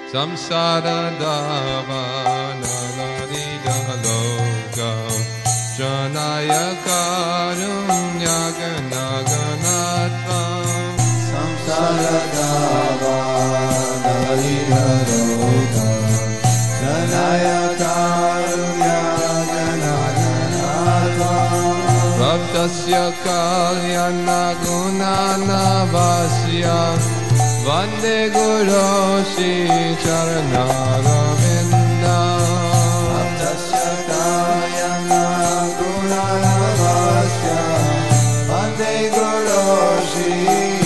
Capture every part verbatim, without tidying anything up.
samsara davananarida loka janaya karunyaganaganatvam samsara davananarida loka janaya karunyaganaganatvam Prabhtasya kalyana gunanavasya Vande Guru Shri Charanaravindam Prabhtasya kalyana gunanavasya Vande Guru Shri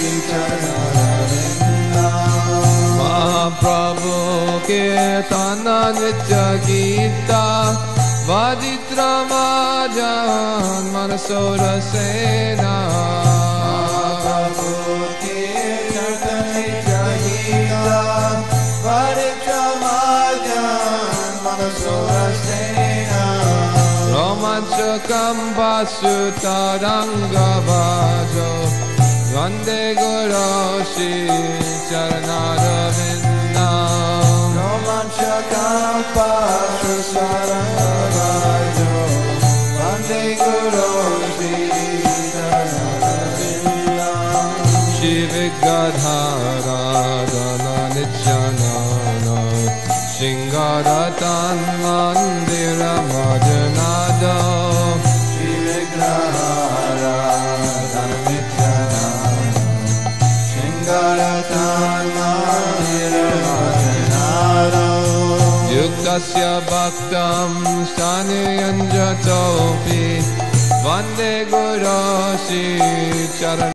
Charanaravindam Mahaprabhu Kirtana Nitya Gita Vaditramajan Manasura Sena Mahaprabhu Kirtana Nitya Gita Vaditramajan Manasura Sena Romanchakam Vasutaranga Vajo Vande Guru Shri Charanaravindam Romanchakam Vasutaranga Vajo Vande Guru Shri Charanaravindam Shivigadhara Dana Nityanana Shingaratan Mandira Majanada Shivigadhara Dana Nityanana Shingaratan Mandira Majanada Yuktasya Bhaktam Staniyanjatopi Vande Guru Shri Charana